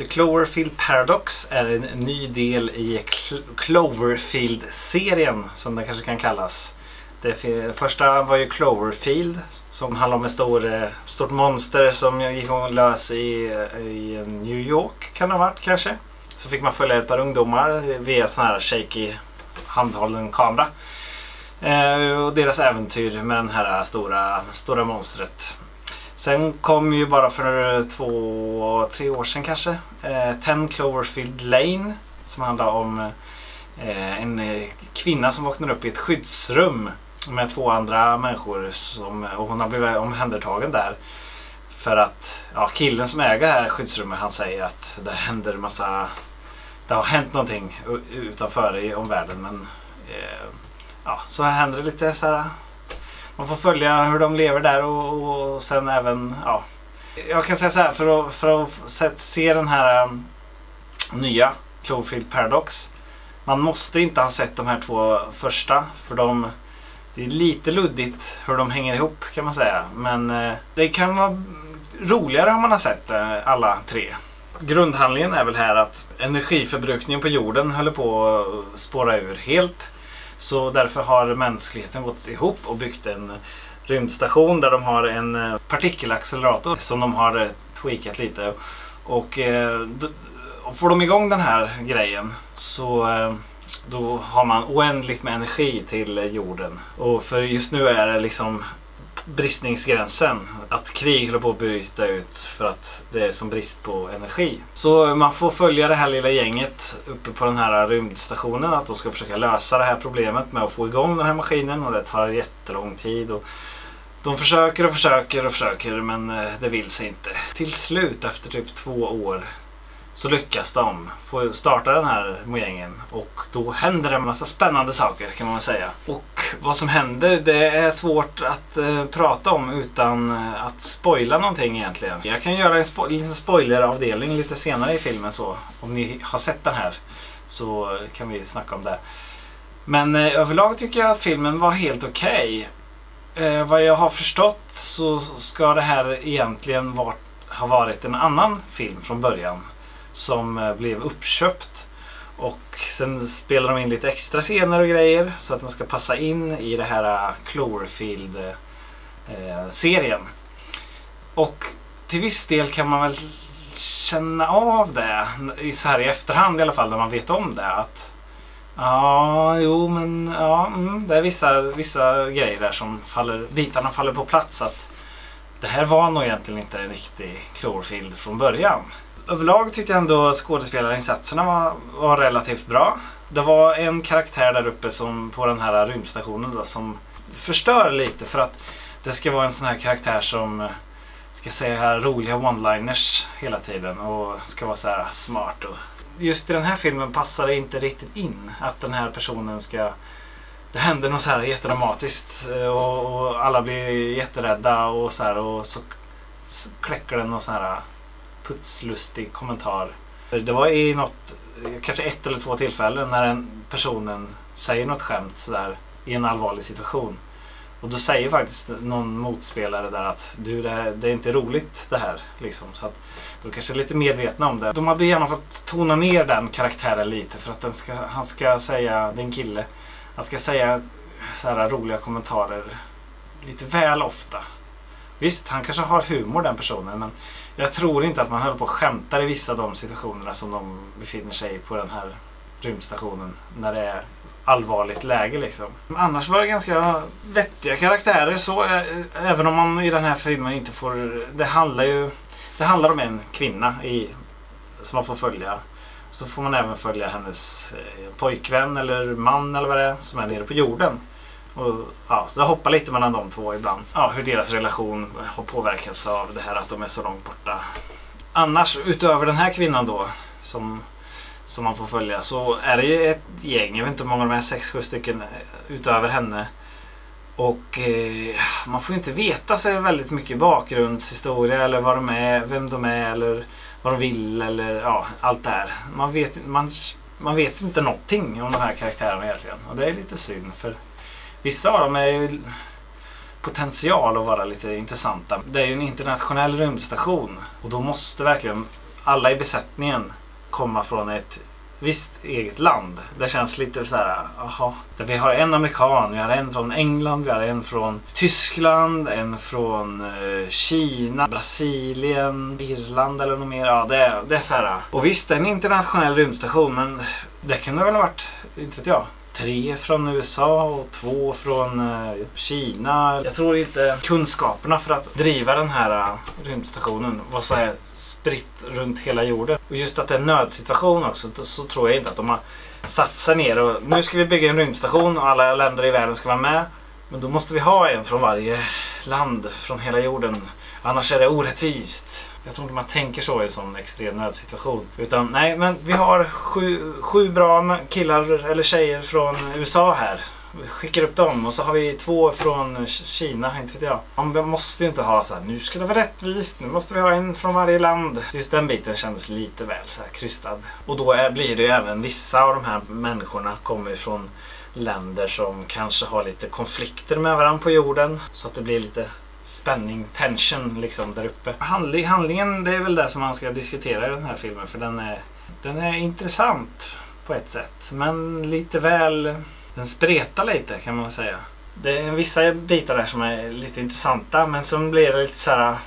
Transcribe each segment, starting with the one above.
The Cloverfield Paradox är en ny del i Cloverfield-serien som den kanske kan kallas. Det första var ju Cloverfield som handlar om ett stort monster som gick lös i New York, kan det ha varit kanske. Så fick man följa ett par ungdomar via sån här shaky handhållen kamera. Och deras äventyr med den här stora monstret. Sen kom ju bara för 2-3 år sedan kanske 10 Cloverfield Lane som handlar om en kvinna som vaknar upp i ett skyddsrum med 2 andra människor och hon har blivit omhändertagen där för att killen som äger det här skyddsrummet, han säger att det har hänt någonting utanför i omvärlden, men så händer det lite så här. Man får följa hur de lever där och sen även, jag kan säga så här, för att se den här nya Cloverfield Paradox, man måste inte ha sett de här 2 första, för det är lite luddigt hur de hänger ihop, kan man säga. Men det kan vara roligare om man har sett alla 3. Grundhandlingen är väl här att energiförbrukningen på jorden håller på att spåra ur helt. Så därför har mänskligheten gått ihop och byggt en rymdstation där de har en partikelaccelerator som de har tweakat lite. Och får de igång den här grejen så då har man oändligt med energi till jorden. Och för just nu är det liksom bristningsgränsen. Att krig håller på att bryta ut för att det är som brist på energi. Så man får följa det här lilla gänget uppe på den här rymdstationen, att de ska försöka lösa det här problemet med att få igång den här maskinen, och det tar jättelång tid. Och de försöker men det vill sig inte. Till slut efter typ 2 år så lyckas de få starta den här mojängen, och då händer det en massa spännande saker, kan man säga. Och vad som händer, det är svårt att prata om utan att spoila någonting egentligen. Jag kan göra en liten spoileravdelning lite senare i filmen, så om ni har sett den här så kan vi snacka om det. Men överlag tycker jag att filmen var helt okej. Vad jag har förstått så ska det här egentligen ha varit en annan film från början som blev uppköpt, och sen spelar de in lite extra scener och grejer så att den ska passa in i det här Cloverfield-serien. Och till viss del kan man väl känna av det så här i efterhand i alla fall, när man vet om det, att det är vissa grejer där som bitarna faller på plats, att det här var nog egentligen inte en riktig Cloverfield från början. Överlag tyckte jag ändå skådespelarinsatserna var relativt bra. Det var en karaktär där uppe på den här rymdstationen då, som förstör lite, för att det ska vara en sån här karaktär som ska säga här roliga one-liners hela tiden och ska vara så här smart. Och just i den här filmen passar det inte riktigt in att den här personen det händer något så här jättedramatiskt och alla blir jätterädda och så kläcker den någon sån här putslustig kommentar. Det var i kanske 1 eller 2 tillfällen när en personen säger något skämt sådär i en allvarlig situation. Och då säger faktiskt någon motspelare där att det är inte roligt det här liksom. Så att de kanske är lite medvetna om det. De hade gärna fått tona ner den karaktären lite, för att han ska säga, det är en kille, han ska säga så här roliga kommentarer lite väl ofta. Visst, han kanske har humor, den personen, men jag tror inte att man håller på att skämta i vissa av de situationerna som de befinner sig i på den här rymdstationen när det är allvarligt läge liksom. Annars var det ganska vettiga karaktärer, så även om man i den här filmen inte får... Det handlar om en kvinna som man får följa. Så får man även följa hennes pojkvän eller man eller vad det är som är nere på jorden. Och så det hoppar lite mellan de 2 ibland. Hur deras relation har påverkats av det här att de är så långt borta. Annars, utöver den här kvinnan då, som man får följa, så är det ju ett gäng. Jag vet inte hur många de är, 6-7 stycken utöver henne. Och man får inte veta så väldigt mycket bakgrundshistoria eller vad de är, vem de är eller vad de vill eller allt det här. Man vet inte någonting om de här karaktärerna egentligen. Och det är lite synd, för vissa av dem är ju potential att vara lite intressanta. Det är ju en internationell rymdstation, och då måste verkligen alla i besättningen komma från ett visst eget land. Det känns lite så här, aha. Där vi har en amerikan, vi har en från England, vi har en från Tyskland, en från Kina, Brasilien, Irland eller något mer. Ja, det är så här. Och visst, det är en internationell rymdstation, men det kunde väl ha varit, inte vet jag, 3 från USA och 2 från Kina. Jag tror inte kunskaperna för att driva den här rymdstationen var så här spritt runt hela jorden. Och just att det är en nödsituation också, så tror jag inte att de har satt sig ner och nu ska vi bygga en rymdstation och alla länder i världen ska vara med. Men då måste vi ha en från varje land från hela jorden. Annars är det orättvist. Jag tror inte man tänker så i en sån extrem nödsituation. Utan nej, men vi har 7 bra killar eller tjejer från USA här. Vi skickar upp dem och så har vi 2 från Kina, inte vet jag. Man måste ju inte ha så här, nu ska det vara rättvist, nu måste vi ha en från varje land. Just den biten kändes lite väl så här krystad. Och då blir det ju även vissa av de här människorna kommer ifrån länder som kanske har lite konflikter med varandra på jorden. Så att det blir lite spänning, tension liksom där uppe. Handlingen, det är väl det som man ska diskutera i den här filmen. För den är intressant på ett sätt. Men lite väl, den spretar lite kan man säga. Det är vissa bitar där som är lite intressanta. Men sen blir det lite så här,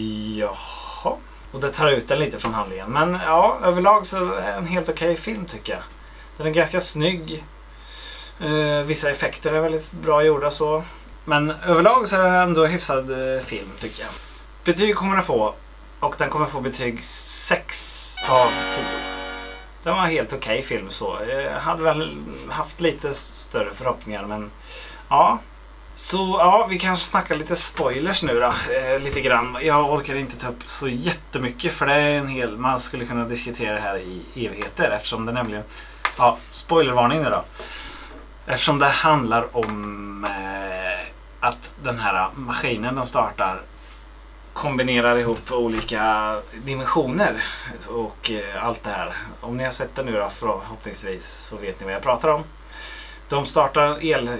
jaha. Och det tar ut den lite från handlingen. Men ja, överlag så är det en helt okej film tycker jag. Den är ganska snygg. Vissa effekter är väldigt bra gjorda så. Men överlag så är det ändå hyfsad film tycker jag. Betyg kommer den få. Och den kommer få betyg 6 av 10. Den var helt okej film så. Jag hade väl haft lite större förhoppningar men ja. Så ja, vi kan snacka lite spoilers nu då. Lite grann. Jag orkar inte ta upp så jättemycket för det är man skulle kunna diskutera det här i evigheter eftersom det nämligen, ja, spoilervarning nu då. Eftersom det handlar om att den här maskinen de startar kombinerar ihop olika dimensioner och allt det här. Om ni har sett det nu då förhoppningsvis så vet ni vad jag pratar om. De startar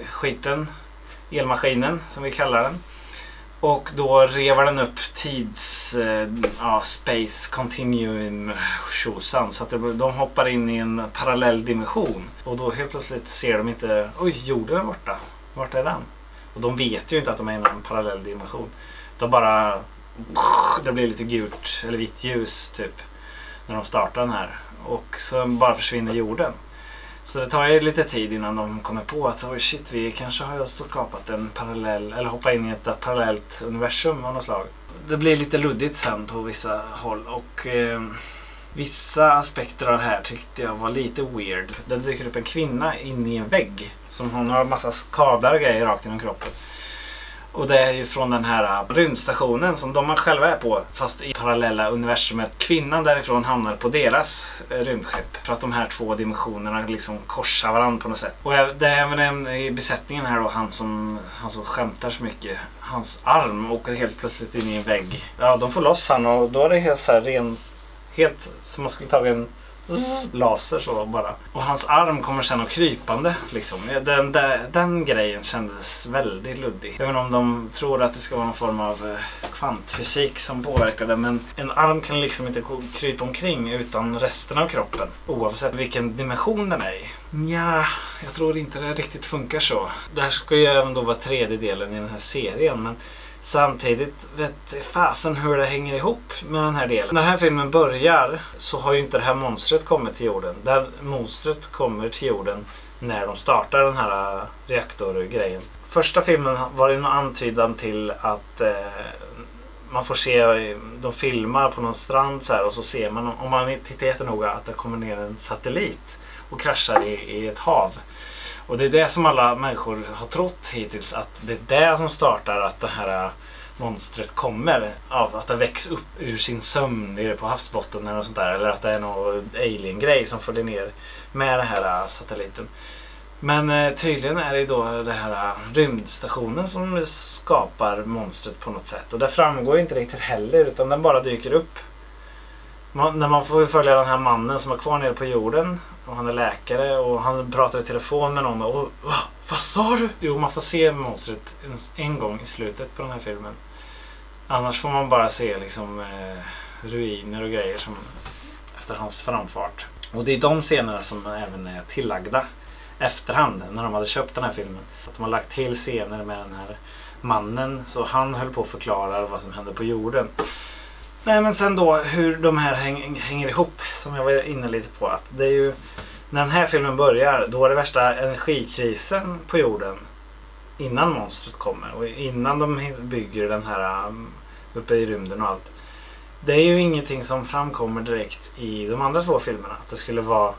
elmaskinen som vi kallar den. Och då revar den upp space continuum tjosan så att de hoppar in i en parallell dimension. Och då helt plötsligt ser de inte, oj, jorden är borta. Vart är den? Och de vet ju inte att de är i en parallell dimension. De bara, det blir lite gult eller vitt ljus typ när de startar den här. Och så bara försvinner jorden. Så det tar ju lite tid innan de kommer på att oh shit, vi kanske har skapat en parallell eller hoppat in i ett parallellt universum av något slag. Det blir lite luddigt sen på vissa håll och vissa aspekter av det här tyckte jag var lite weird. Det dyker upp en kvinna in i en vägg som hon har en massa kablar och grejer rakt genom kroppen. Och det är ju från den här rymdstationen som de själva är på fast i parallella universumet. Kvinnan därifrån hamnar på deras rymdskepp för att de här 2 dimensionerna liksom korsar varandra på något sätt. Och det är även en i besättningen här då, han som skämtar så mycket. Hans arm åker helt plötsligt in i en vägg. Ja, de får loss han och då är det helt så här helt som man skulle ta en laser så bara. Och hans arm kommer sen att krypande liksom. Den grejen kändes väldigt luddig. Även om de tror att det ska vara någon form av kvantfysik som påverkar det. Men en arm kan liksom inte krypa omkring utan resten av kroppen. Oavsett vilken dimension den är i. Ja, jag tror inte det riktigt funkar så. Det här ska ju även då vara 3:e delen i den här serien. Men samtidigt vet fasen hur det hänger ihop med den här delen. När den här filmen börjar så har ju inte det här monstret kommit till jorden. Det här monstret kommer till jorden när de startar den här reaktorgrejen. Första filmen var det en antydan till att man får se, de filmar på någon strand så här, och så ser man, om man tittar jättenoga, att det kommer ner en satellit och kraschar i ett hav. Och det är det som alla människor har trott hittills, att det är det som startar att det här monstret kommer av att det väcks upp ur sin sömn nere på havsbotten eller något sånt där, eller att det är någon alien-grej som får det ner med den här satelliten. Men tydligen är det då det här rymdstationen som skapar monstret på något sätt, och det framgår inte riktigt heller utan den bara dyker upp. När man får följa den här mannen som är kvar nere på jorden och han är läkare och han pratar i telefon med någon och vad sa du? Jo, man får se monstret en gång i slutet på den här filmen. Annars får man bara se liksom ruiner och grejer som efter hans framfart. Och det är de scenerna som även är tillagda efterhand när de hade köpt den här filmen. Att de har lagt till scener med den här mannen så han höll på att förklara vad som hände på jorden. Nej, men sen då hur de här hänger ihop som jag var inne lite på. Att det är ju när den här filmen börjar då är det värsta energikrisen på jorden innan monstret kommer och innan de bygger den här uppe i rymden och allt. Det är ju ingenting som framkommer direkt i de andra två filmerna. Att det skulle vara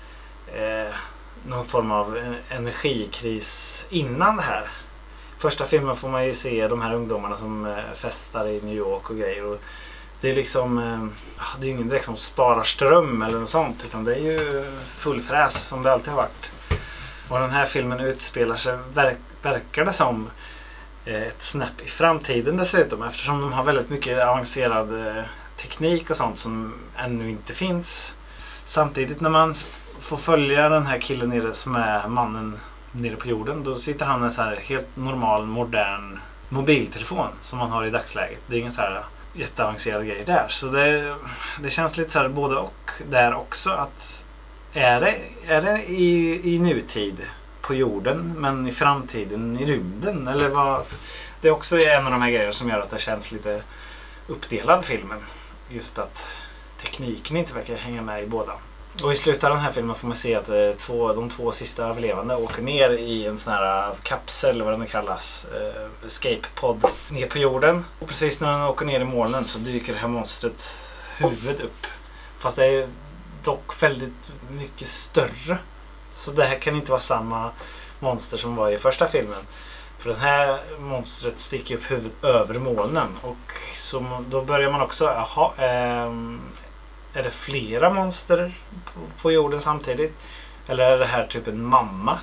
någon form av energikris innan det här. Första filmen får man ju se de här ungdomarna som festar i New York och grejer. Och det är liksom, det är ingen direkt som sparar ström eller något sånt. Utan det är ju full fräs som det alltid har varit. Och den här filmen utspelar sig, verkar det som, ett snäpp i framtiden dessutom. Eftersom de har väldigt mycket avancerad teknik och sånt som ännu inte finns. Samtidigt när man får följa den här killen nere som är mannen nere på jorden. Då sitter han med en så här helt normal, modern mobiltelefon som man har i dagsläget. Det är ingen så här jätteavancerad grej där. Så det känns lite så här både och där också. Att är det i nutid på jorden men i framtiden i rymden? Eller vad? Det är också en av de här grejerna som gör att det känns lite uppdelad filmen. Just att tekniken inte verkar hänga med i båda. Och i slutet av den här filmen får man se att de två sista överlevande åker ner i en sån här kapsel, vad den kallas, escape pod, ner på jorden. Och precis när den åker ner i molnen så dyker det här monstret huvud upp. Fast det är dock väldigt mycket större. Så det här kan inte vara samma monster som var i första filmen. För den här monstret sticker upp huvudet över molnen. Och så då börjar man också, är det flera monster på jorden samtidigt? Eller är det här typ en mamma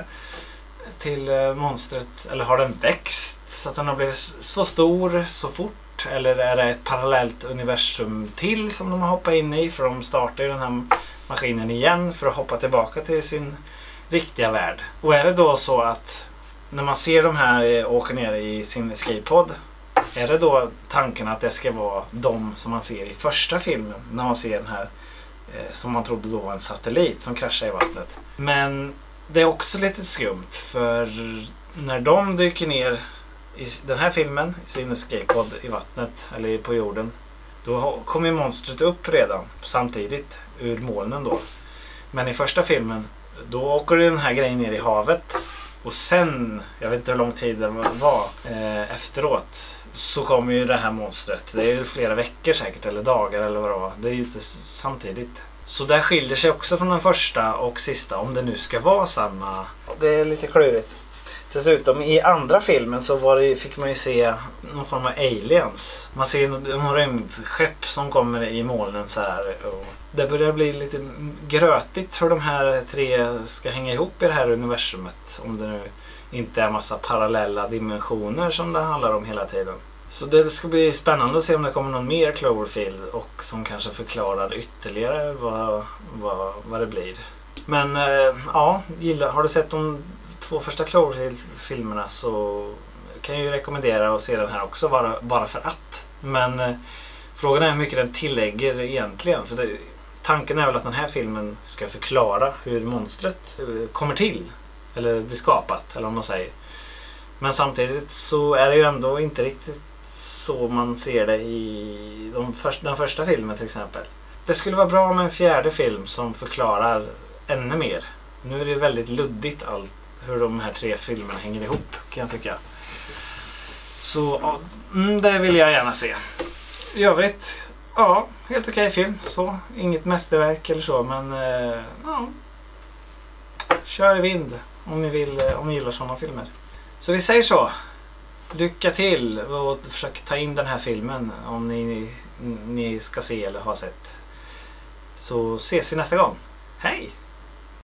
till monstret? Eller har den växt så att den har blivit så stor så fort? Eller är det ett parallellt universum till som de har hoppat in i? För de startar ju den här maskinen igen för att hoppa tillbaka till sin riktiga värld. Och är det då så att när man ser de här åka ner i sin escape-pod, är det då tanken att det ska vara de som man ser i första filmen när man ser den här som man trodde då var en satellit som kraschar i vattnet. Men det är också lite skumt för när de dyker ner i den här filmen i sin escape-pod i vattnet eller på jorden, då kommer monstret upp redan samtidigt ur molnen då. Men i första filmen då åker den här grejen ner i havet och sen, jag vet inte hur lång tid det var efteråt, så kommer ju det här monstret. Det är ju flera veckor säkert eller dagar eller vad det var. Det är ju inte samtidigt. Så där skiljer sig också från den första och sista om det nu ska vara samma. Det är lite klurigt. Dessutom i andra filmen så fick man ju se någon form av aliens. Man ser någon rymdskepp som kommer i molnen så här. Och det börjar bli lite grötigt hur de här tre ska hänga ihop i det här universumet. Om det nu inte är en massa parallella dimensioner som det handlar om hela tiden. Så det ska bli spännande att se om det kommer någon mer Cloverfield och som kanske förklarar ytterligare vad det blir. Men ja, har du sett de två första Cloverfield-filmerna så kan jag ju rekommendera att se den här också bara för att. Men frågan är hur mycket den tillägger egentligen. För tanken är väl att den här filmen ska förklara hur monstret kommer till. Eller blir skapat, eller vad man säger. Men samtidigt så är det ju ändå inte riktigt så man ser det i den första filmen till exempel. Det skulle vara bra med en fjärde film som förklarar ännu mer. Nu är det väldigt luddigt allt hur de här tre filmerna hänger ihop kan jag tycka. Så ja, det vill jag gärna se. I övrigt, ja, helt okej film. Så, inget mästerverk eller så, men ja. Kör i vind om ni gillar sådana filmer. Så vi säger så. Lycka till och försök ta in den här filmen om ni ska se eller har sett. Så ses vi nästa gång. Hej!